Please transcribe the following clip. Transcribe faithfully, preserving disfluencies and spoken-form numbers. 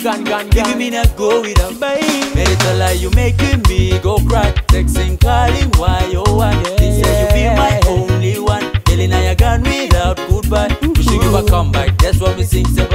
gun, gun, Baby, gun. me not go without. Baby, Made it a lie, you making me go cry. Texting, calling, why you want? Yeah, They say you be yeah. my only one. Telling I you gone without goodbye. We should give a comeback, that's what we sing.